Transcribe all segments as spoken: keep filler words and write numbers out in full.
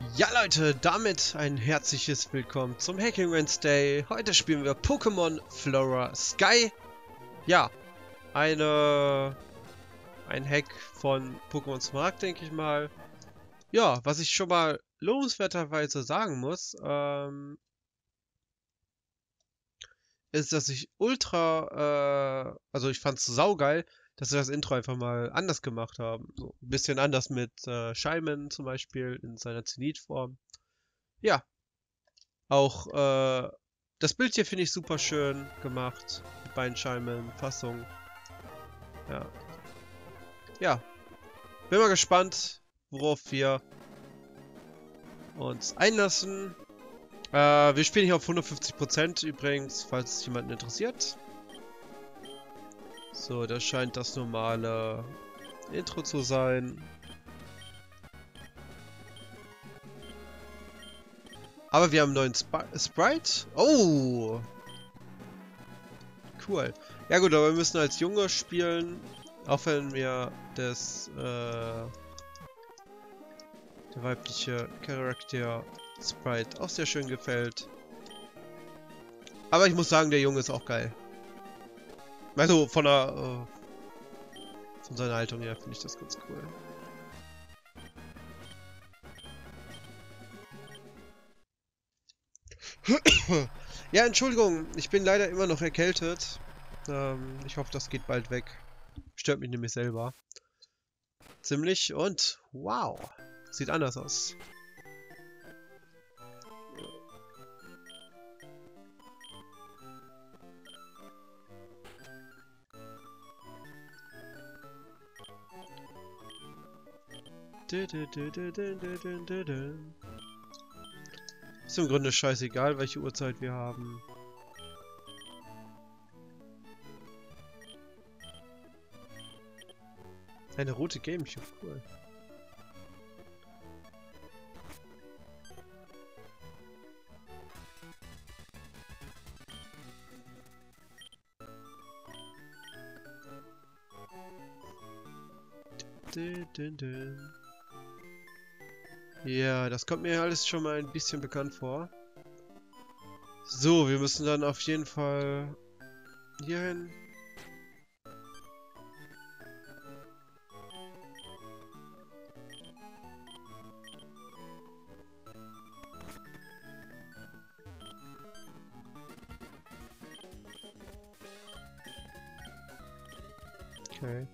Ja Leute, damit ein herzliches Willkommen zum Hacking Wednesday. Heute spielen wir Pokémon Flora Sky. Ja, eine ein Hack von Pokémon Smaragd, denke ich mal. Ja, was ich schon mal lobenswerterweise sagen muss, ähm, ist, dass ich ultra, äh, also ich fand's saugeil, dass sie das Intro einfach mal anders gemacht haben. So ein bisschen anders mit äh, Shyman zum Beispiel in seiner Zenith-Form. Ja, auch äh, das Bild hier finde ich super schön gemacht. Mit beiden Scheiben, Fassung. Ja. Ja. Bin mal gespannt, worauf wir uns einlassen. Äh, wir spielen hier auf hundertfünfzig Prozent übrigens, falls es jemanden interessiert. So, das scheint das normale Intro zu sein. Aber wir haben einen neuen Sp Sprite. Oh! Cool. Ja gut, aber wir müssen als Junge spielen. Auch wenn mir das, äh, der weibliche Charakter Sprite auch sehr schön gefällt. Aber ich muss sagen, der Junge ist auch geil. Also von der, äh, von seiner Haltung her finde ich das ganz cool. Ja, Entschuldigung, ich bin leider immer noch erkältet. Ähm, ich hoffe, das geht bald weg. Stört mich nämlich selber. Ziemlich und wow, sieht anders aus. Ist im Grunde scheißegal, welche Uhrzeit wir haben. Eine rote Gamecube, cool. Ja, das kommt mir alles schon mal ein bisschen bekannt vor. So, wir müssen dann auf jeden Fall hier hin. Okay.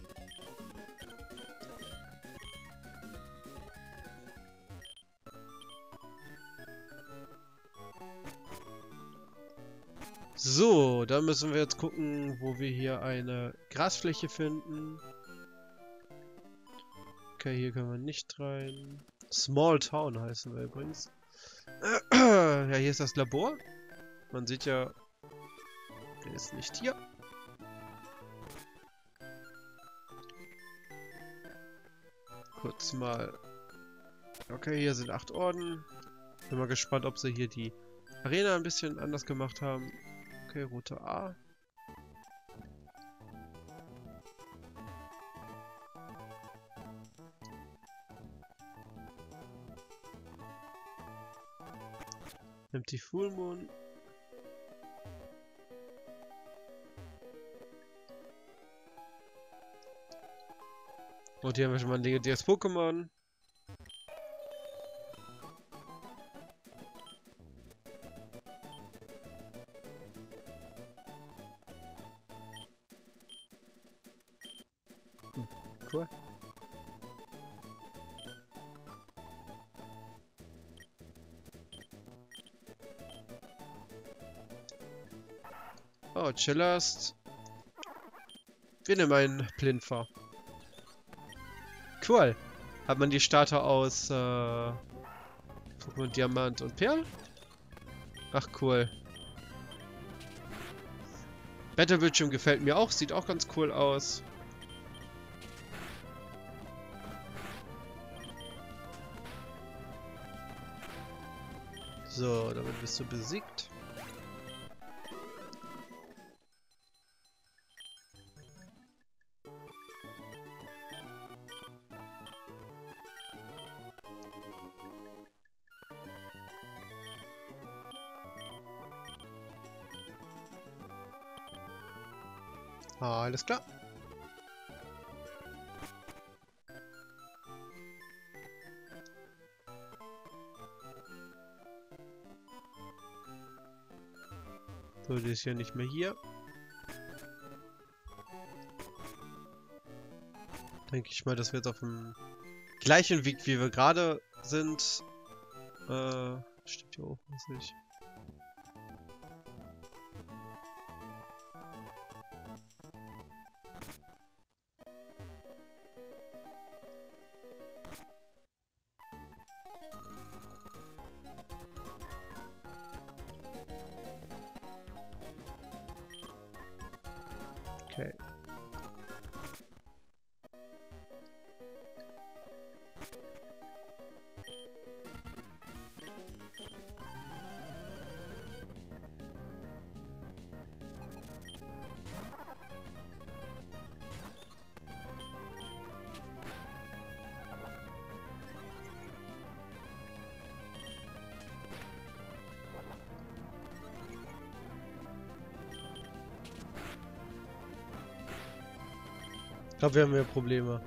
So, dann müssen wir jetzt gucken, wo wir hier eine Grasfläche finden. Okay, hier können wir nicht rein. Small Town heißen wir übrigens. Ja, hier ist das Labor. Man sieht ja, der ist nicht hier. Kurz mal. Okay, hier sind acht Orden. Bin mal gespannt, ob sie hier die Arena ein bisschen anders gemacht haben. Okay, Route A. Nimmt die Full Moon. Und hier haben wir schon mal ein legendäres Pokémon. Hm, cool. Oh, Chillast. Wir nehmen einen Plinfer. Cool. Hat man die Starter aus äh, Pokémon Diamant und Perl? Ach cool. Battle-Bildschirm gefällt mir auch, sieht auch ganz cool aus. So, damit bist du besiegt. Alles klar. So, die ist ja nicht mehr hier. Denke ich mal, dass wir jetzt auf dem gleichen Weg, wie wir gerade sind. Äh, steht hier oben, was nicht. Okay. Ich glaube, wir haben mehr Probleme.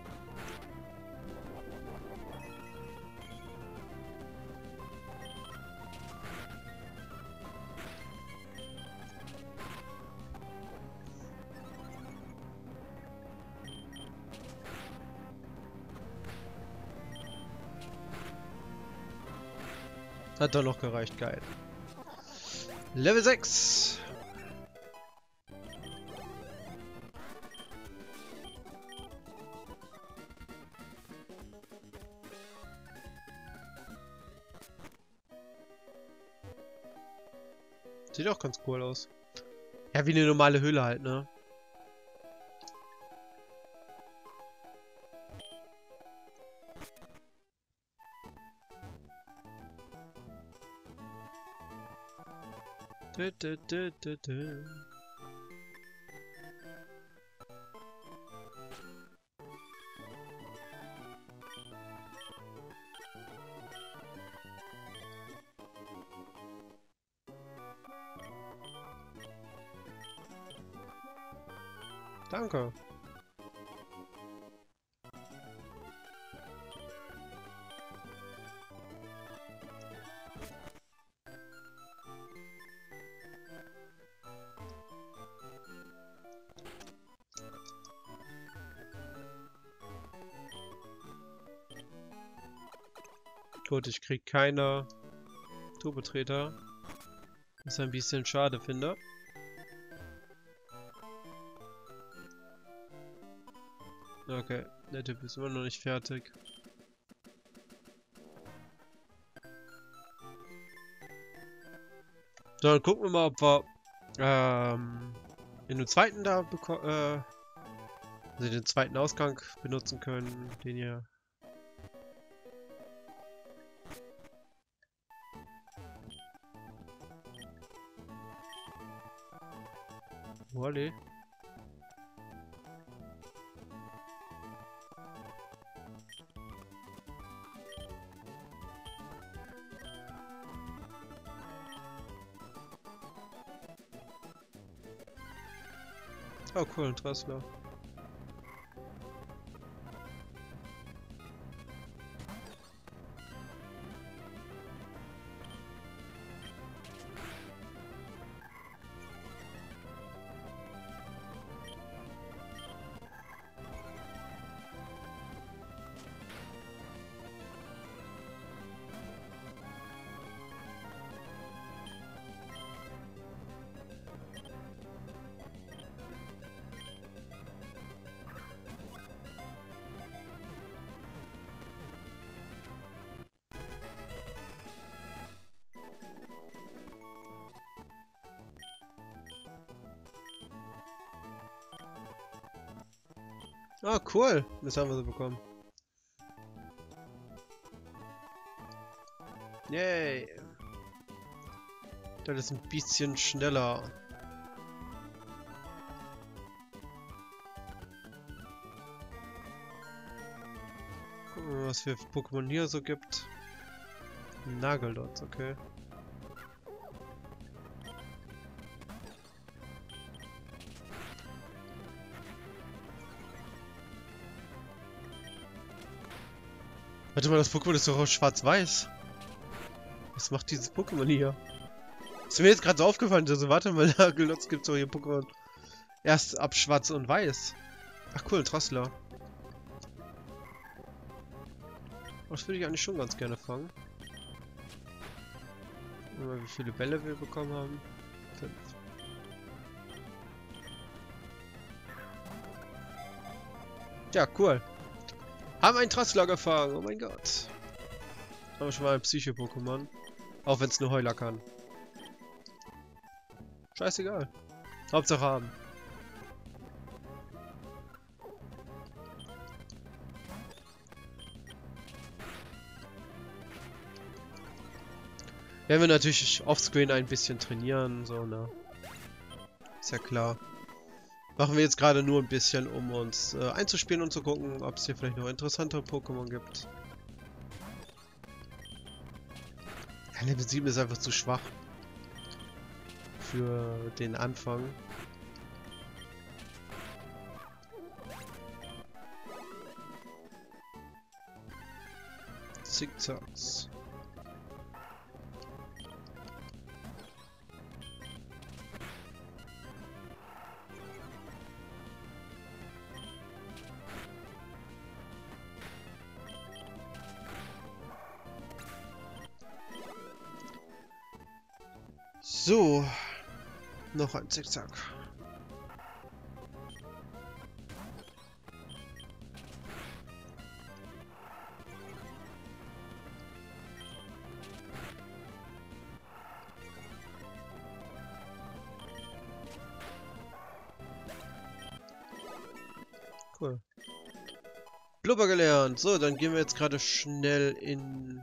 Hat doch noch gereicht, geil. Level sechs. Sieht auch ganz cool aus. Ja, wie eine normale Höhle halt, ne? Dö, dö, dö, dö, dö. Danke. Gut, ich krieg keine Turbotreter. Was ich ein bisschen schade finde. Okay, der Typ ist immer noch nicht fertig. So, dann gucken wir mal, ob wir ähm, in den zweiten da bekommen, äh, also den zweiten Ausgang benutzen können, den hier. Wally. Oh cool, ein Dressler. Ah, cool. Das haben wir so bekommen. Yay. Das ist ein bisschen schneller. Gucken wir mal, was für Pokémon hier so gibt. Nageldotz, okay. Warte mal, das Pokémon ist doch auch schwarz-weiß. Was macht dieses Pokémon hier? Ist mir jetzt gerade so aufgefallen, also warte mal, Nagelotz gibt's doch hier Pokémon erst ab schwarz und weiß. Ach cool, ein Trassler. Das würde ich eigentlich schon ganz gerne fangen. Mal, wie viele Bälle wir bekommen haben. Fünf. Ja, cool. Haben einen Trassler gefangen, oh mein Gott. Haben wir schon mal ein Psycho-Pokémon. Auch wenn es nur Heuler kann. Scheißegal. Hauptsache haben. Werden wir natürlich offscreen ein bisschen trainieren, so, ne? Ist ja klar. Machen wir jetzt gerade nur ein bisschen, um uns äh, einzuspielen und zu gucken, ob es hier vielleicht noch interessantere Pokémon gibt. Ja, Level sieben ist einfach zu schwach. Für den Anfang. Zickzacks. So, noch ein Zickzack. Cool. Blubber gelernt. So, dann gehen wir jetzt gerade schnell in...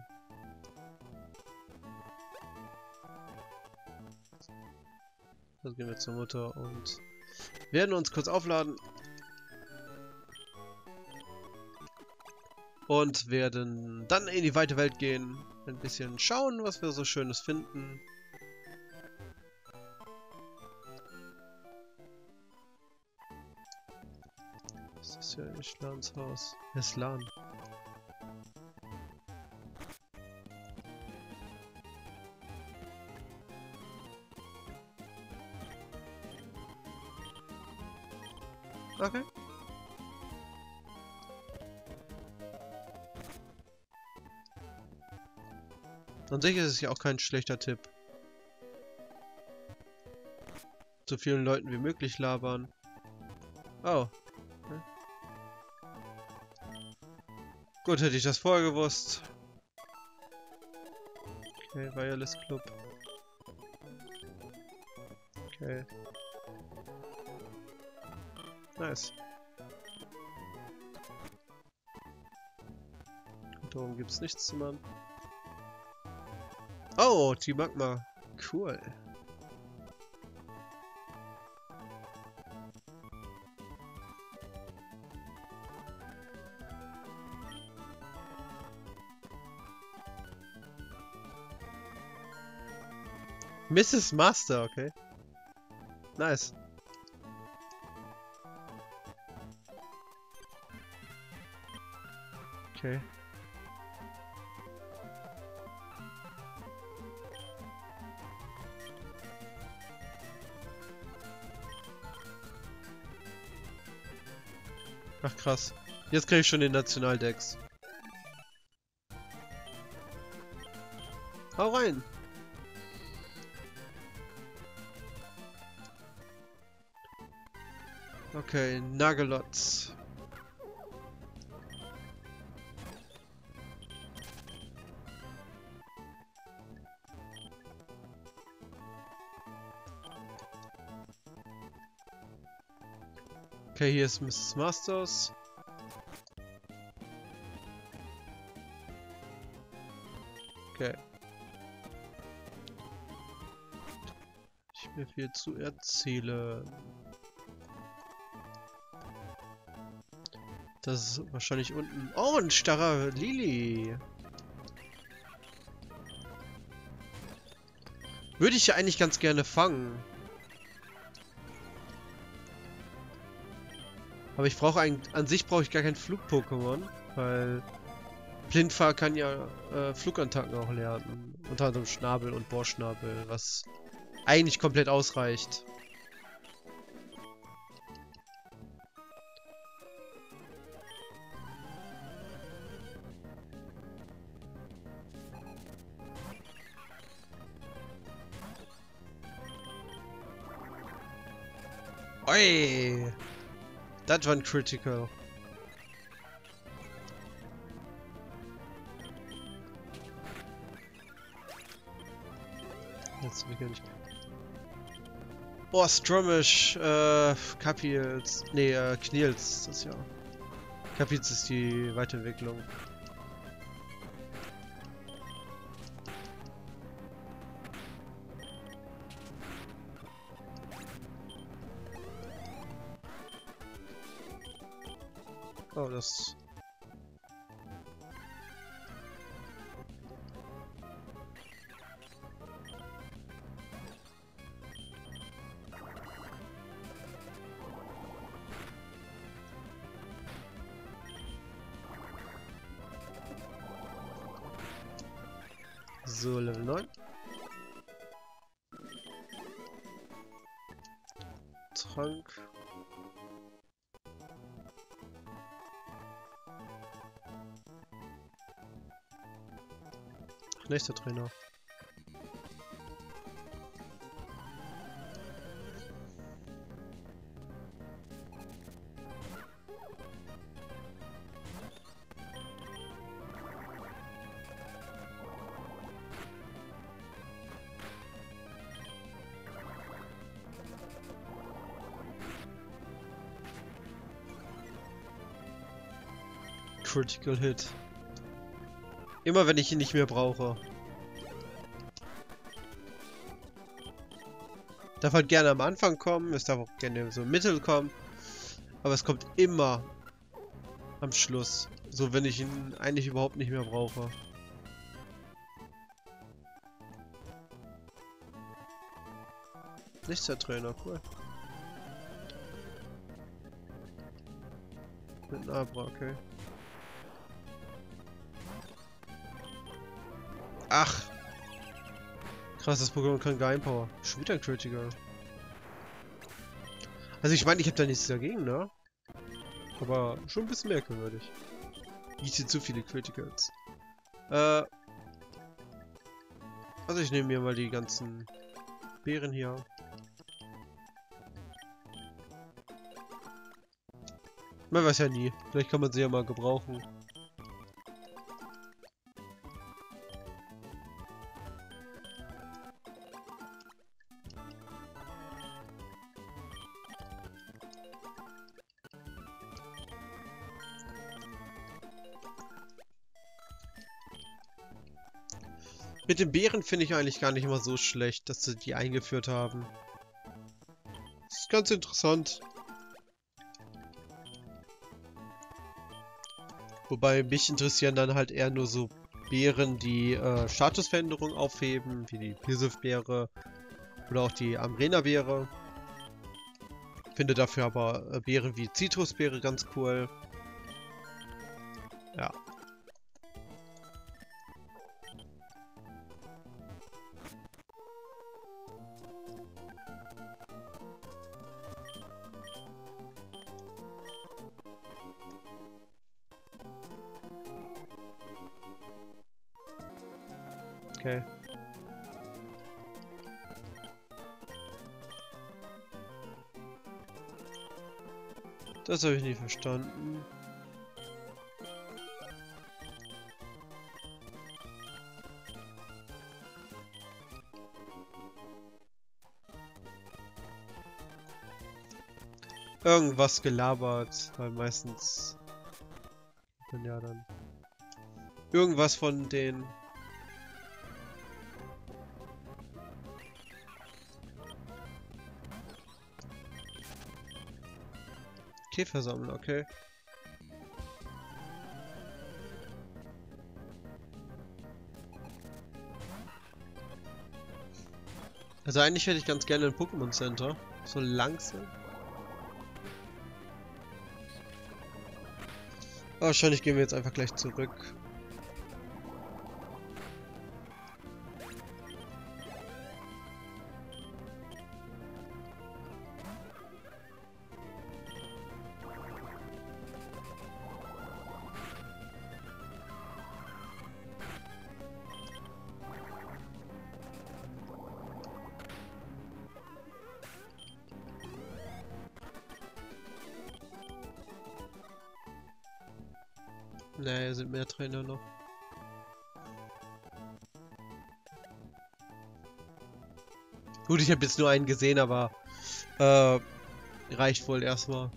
Also gehen wir zur Mutter und werden uns kurz aufladen. Und werden dann in die weite Welt gehen. Ein bisschen schauen, was wir so Schönes finden. Das ist ja Islans Haus. Islan. Okay. An sich ist es ja auch kein schlechter Tipp. So vielen Leuten wie möglich labern. Oh. Okay. Gut, hätte ich das vorher gewusst. Okay, Wireless Club. Okay. Nice. Und darum gibt es nichts zu machen. Oh, die Magma. Cool. Misses Master, okay. Nice. Okay. Ach krass. Jetzt kriege ich schon den Nationaldex. Hau rein! Okay, Nagelotz. Okay, hier ist Misses Masters. Okay. Ich mir viel zu erzählen. Das ist wahrscheinlich unten. Oh, ein starrer Lili. Würde ich ja eigentlich ganz gerne fangen. Aber ich brauche eigentlich, an sich brauche ich gar kein Flug-Pokémon, weil Blindfahr kann ja äh, Flugattacken auch lernen. Unter anderem Schnabel und Bohrschnabel, was eigentlich komplett ausreicht. Oi! Das war ein Critical. Jetzt will ich gar nicht. Oh, Stromish, äh, Capils, nee, äh, Kniels, das ist ja. Capils ist die Weiterentwicklung. Oh, das... So, Level neun. Trank. Ach, nächster Trainer. Critical Hit. Immer wenn ich ihn nicht mehr brauche. Darf halt gerne am Anfang kommen, es darf auch gerne so im Mittel kommen. Aber es kommt immer am Schluss. So, wenn ich ihn eigentlich überhaupt nicht mehr brauche. Nichts der Trainer, cool. Mit einem Abra, okay. Ach! Krass, das Pokémon kann Geheimpower. Schon wieder ein Critical. Also ich meine, ich habe da nichts dagegen, ne? Aber schon ein bisschen merkwürdig. Ich sehe zu viele Criticals. Äh. Also ich nehme mir mal die ganzen Beeren hier. Man weiß ja nie. Vielleicht kann man sie ja mal gebrauchen. Mit den Beeren finde ich eigentlich gar nicht immer so schlecht, dass sie die eingeführt haben. Das ist ganz interessant. Wobei mich interessieren dann halt eher nur so Beeren, die äh, Statusveränderung aufheben, wie die Pisif-Beere oder auch die Amrena-Beere. Finde dafür aber äh, Beeren wie Zitrusbeere ganz cool. Ja. Okay. Das habe ich nie verstanden. Irgendwas gelabert, weil meistens dann ja dann irgendwas von den Käfersammler, okay. Also eigentlich hätte ich ganz gerne ein Pokémon Center. So langsam. Wahrscheinlich gehen wir jetzt einfach gleich zurück. Ne, hier sind mehr Trainer noch. Gut, ich habe jetzt nur einen gesehen, aber äh, reicht wohl erstmal.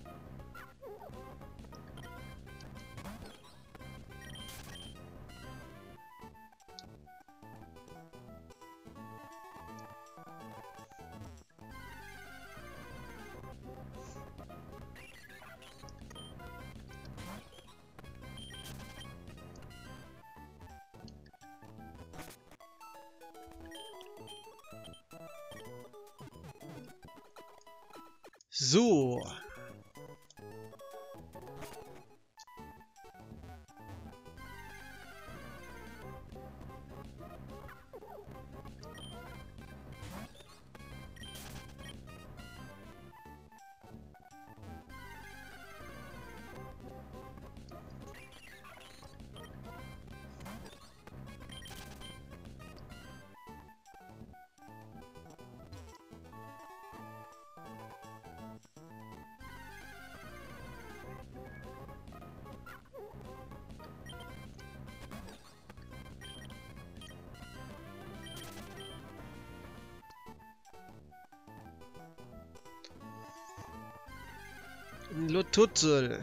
So. Lotutzel.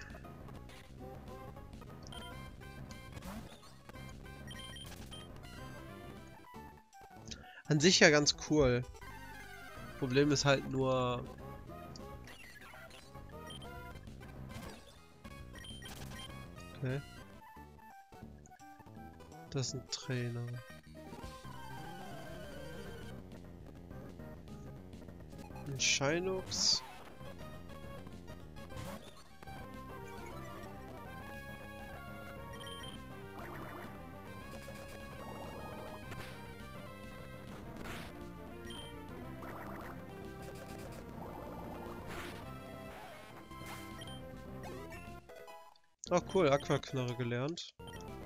An sich ja ganz cool. Problem ist halt nur... Okay. Das ist ein Trainer. Ein Shinox. Ach cool, Aquaknarre gelernt.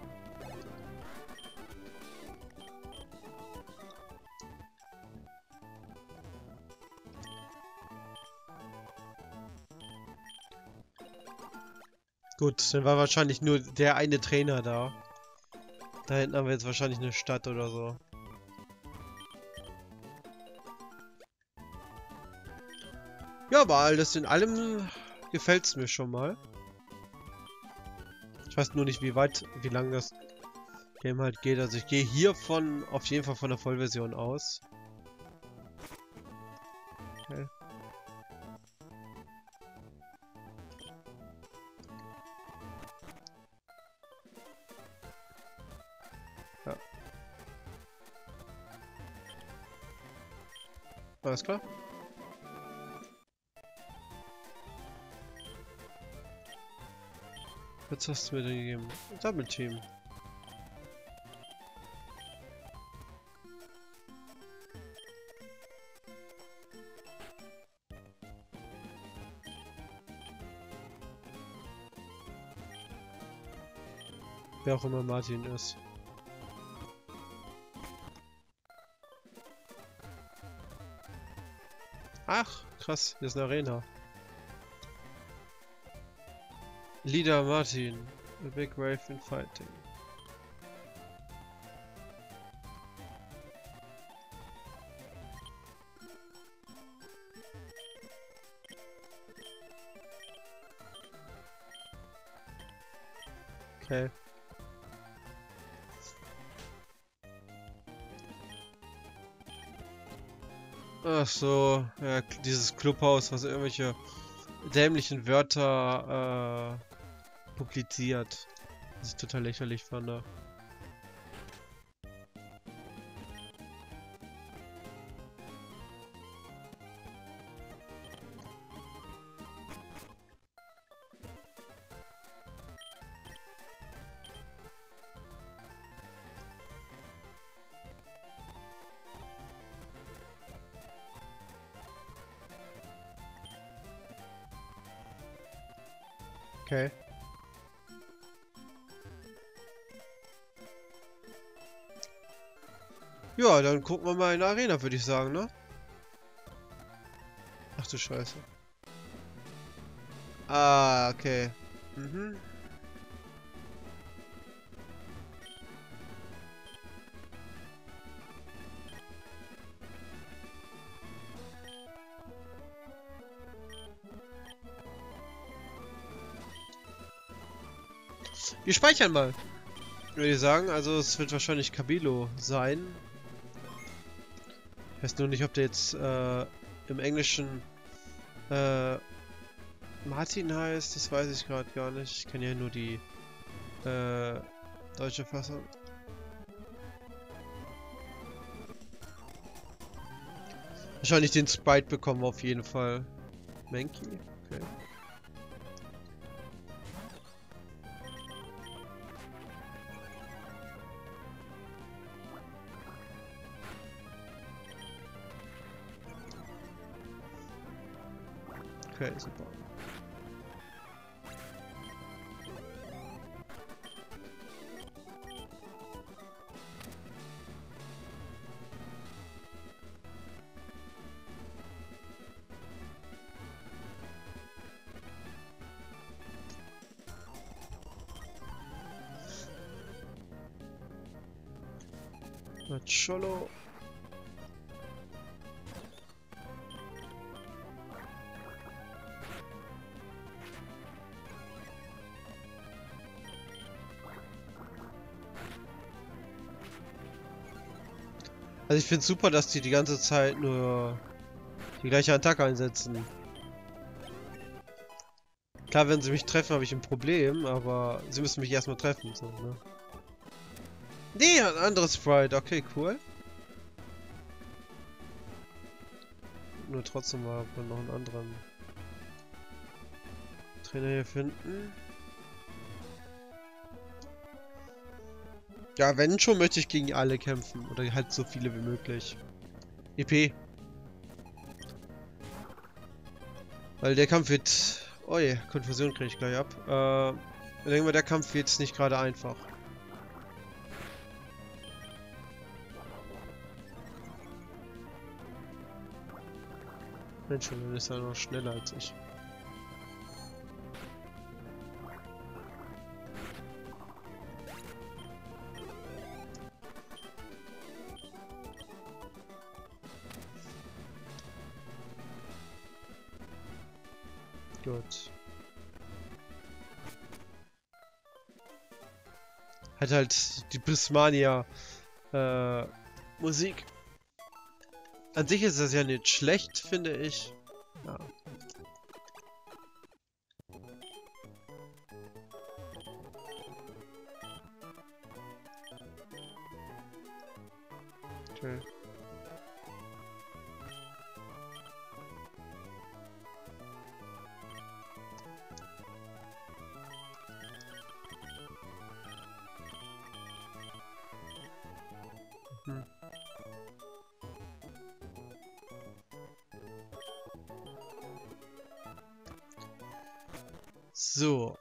Gut, dann war wahrscheinlich nur der eine Trainer da. Da hinten haben wir jetzt wahrscheinlich eine Stadt oder so. Ja, aber alles in allem gefällt es mir schon mal. Ich weiß nur nicht, wie weit, wie lang das Game halt geht. Also ich gehe hiervon auf jeden Fall von der Vollversion aus. Okay. Ja. Alles klar. Was hast du mir denn gegeben? Double Team. Wer auch immer Martin ist. Ach, krass, hier ist eine Arena. Leader Martin. A big wave in fighting. Okay. Ach so, ja, dieses Clubhaus, was irgendwelche dämlichen Wörter äh, publiziert. Das ist total lächerlich fand. Da. Okay. Ja, dann gucken wir mal in der Arena, würde ich sagen, ne? Ach du Scheiße. Ah, okay. Mhm. Wir speichern mal. Würde ich sagen, also es wird wahrscheinlich Kabilo sein. Ich weiß nur nicht, ob der jetzt äh, im Englischen äh, Martin heißt, das weiß ich gerade gar nicht. Ich kenne ja nur die äh, deutsche Fassung. Wahrscheinlich den Sprite bekommen wir auf jeden Fall. Mankey? Okay. Okay, super. Cholo. Also ich finde es super, dass die die ganze Zeit nur die gleiche Attacke einsetzen. Klar, wenn sie mich treffen, habe ich ein Problem, aber sie müssen mich erstmal treffen. So, ne? Nee, ein anderes Sprite. Okay, cool. Nur trotzdem mal noch einen anderen Trainer hier finden. Ja, wenn schon, möchte ich gegen alle kämpfen. Oder halt so viele wie möglich. E P. Weil der Kampf wird... Oh je, Konfusion kriege ich gleich ab. Äh, ich denke mal, der Kampf wird jetzt nicht gerade einfach. Mensch, dann ist er noch schneller als ich. Gut. Hat halt die Prismania äh, Musik. An sich ist das ja nicht schlecht, finde ich. Ja. Okay. Hm. So.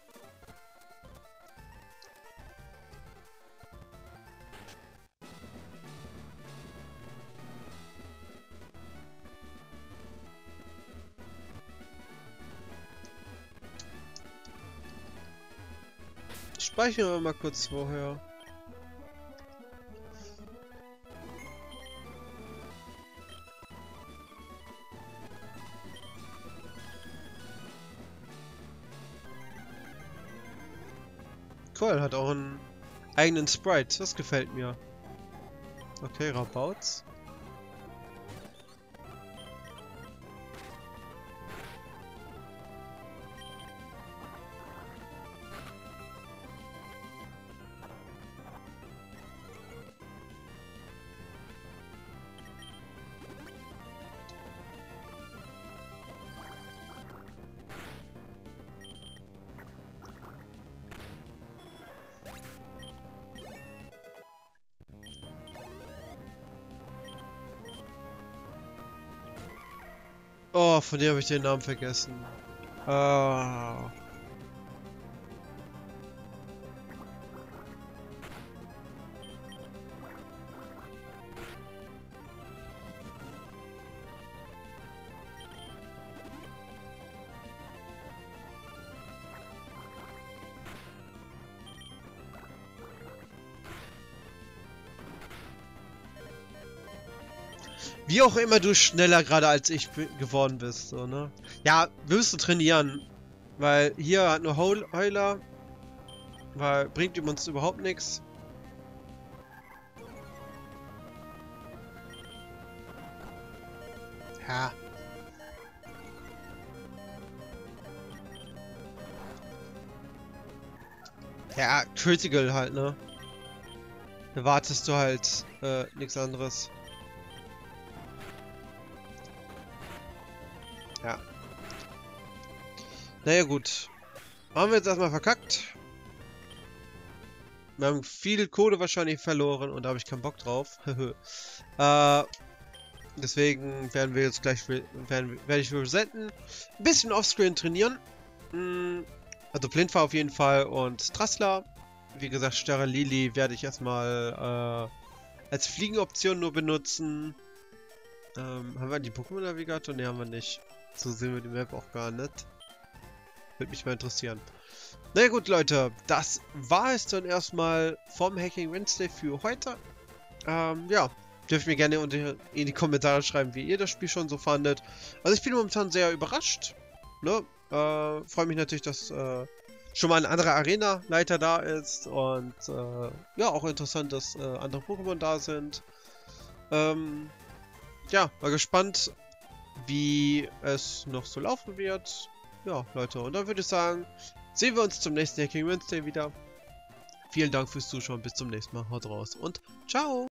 Speichern wir mal kurz vorher. Cool, hat auch einen eigenen Sprite. Das gefällt mir. Okay, Rabauts. Oh, von dir habe ich den Namen vergessen. Ah. Wie auch immer du schneller gerade als ich geworden bist, so, ne? Ja, wirst du trainieren. Weil hier hat nur Heuler. Weil bringt ihm uns überhaupt nichts. Ja. Ja, Critical halt, ne? Da wartest du halt äh, nichts anderes. Ja. Naja, gut. Haben wir jetzt erstmal verkackt. Wir haben viel Kohle wahrscheinlich verloren und da habe ich keinen Bock drauf. äh, deswegen werden wir jetzt gleich werden, werde ich resenten. Ein bisschen offscreen trainieren. Mm, also Blind war auf jeden Fall und Trassler. Wie gesagt, Sterre Lili werde ich erstmal äh, als Fliegenoption nur benutzen. Ähm, haben wir die Pokémon-Navigator? Ne, haben wir nicht. So sehen wir die Map auch gar nicht. Würde mich mal interessieren. Na ja, gut, Leute, das war es dann erstmal vom Hacking Wednesday für heute. Ähm, ja, dürft mir gerne unter, in die Kommentare schreiben, wie ihr das Spiel schon so fandet. Also ich bin momentan sehr überrascht. Ne? Äh, freue mich natürlich, dass äh, schon mal ein anderer Arena-Leiter da ist und äh, ja, auch interessant, dass äh, andere Pokémon da sind. Ähm, ja, mal gespannt, wie es noch so laufen wird. Ja, Leute, und dann würde ich sagen, sehen wir uns zum nächsten Hacking Wednesday wieder. Vielen Dank fürs Zuschauen, bis zum nächsten Mal, haut raus und ciao!